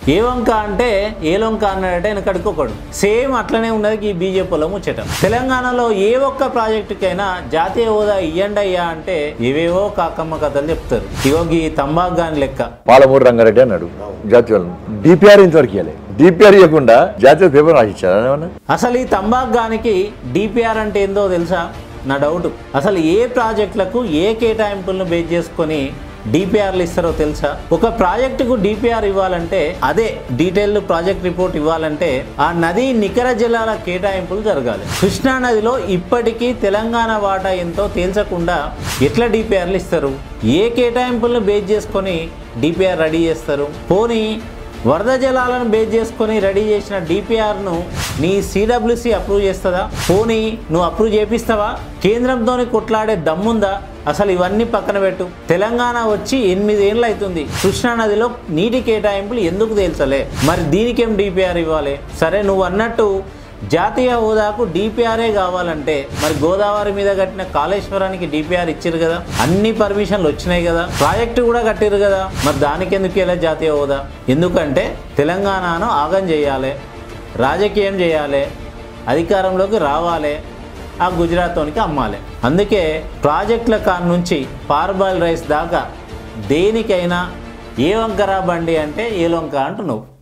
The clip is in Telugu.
ఏ వంక అంటే ఏ లొంక అన్నాడంటే వెనకడికి ఒకడు సేమ్ అట్లనే ఉన్నది ఈ బీజేపీలో ముచ్చట. తెలంగాణలో ఏ ఒక్క ప్రాజెక్టుకైనా జాతీయ హోదా ఇయ్యండి అయ్యా అంటే ఏవేవో కాకమ్మ కథలు చెప్తారు. ఇగోగి తంబాకు గాని లెక్క పాలమూరు రంగారెడ్డి అన్నాడు జాతీయ డిపిఆర్ ఇంతవరకు ఇవ్వాలి. డిపిఆర్ ఇవ్వకుండా జాతీయ పేపర్ రాసిచ్చారు. అసలు ఈ తంబాకు గానికి డిపిఆర్ అంటే ఏందో తెలుసా? నా డౌట్. అసలు ఏ ప్రాజెక్టులకు ఏ కేటాయింపులను బేస్ చేసుకొని డిపిఆర్లు ఇస్తారో తెలుసా? ఒక ప్రాజెక్టుకు డిపిఆర్ ఇవ్వాలంటే, అదే డీటెయిల్డ్ ప్రాజెక్ట్ రిపోర్ట్ ఇవ్వాలంటే ఆ నది నికర జలాల కేటాయింపులు జరగాలి. కృష్ణా నదిలో ఇప్పటికీ తెలంగాణ వాటా ఎంతో తేల్చకుండా ఎట్లా డిపిఆర్లు ఇస్తారు? ఏ కేటాయింపులను బేస్ చేసుకొని డిపిఆర్ రెడీ చేస్తారు? పోనీ వరద జలాలను బేస్ చేసుకొని రెడీ చేసిన డిపిఆర్ను నీ సిడబ్ల్యూసి అప్రూవ్ చేస్తుందా? పోనీ నువ్వు అప్రూవ్ చేపిస్తావా? కేంద్రంతో కొట్లాడే దమ్ముందా? అసలు ఇవన్నీ పక్కన పెట్టు. తెలంగాణ వచ్చి 8 ఏళ్ళు అవుతుంది. కృష్ణానదిలో నీటి కేటాయింపులు ఎందుకు తేల్చలే? మరి దీనికేం డిపిఆర్ ఇవ్వాలి? సరే, నువ్వు అన్నట్టు జాతీయ హోదాకు డిపిఆర్ఏ కావాలంటే మరి గోదావరి మీద కట్టిన కాళేశ్వరానికి డిపిఆర్ ఇచ్చారు కదా, అన్ని పర్మిషన్లు వచ్చినాయి కదా, ప్రాజెక్టు కూడా కట్టారు కదా, మరి దానికి ఎందుకు ఇలా జాతీయ హోదా? ఎందుకంటే తెలంగాణను ఆగం చేయాలి, రాజకీయం చేయాలి, అధికారంలోకి రావాలి, ఆ గుజరాత్లోనికి అమ్మాలి. అందుకే ప్రాజెక్టుల కాడ నుంచి పార్బాయిల్ రైస్ దాకా దేనికైనా ఏ వంకరా బండి అంటే ఏ లొంక అంటున్నావు.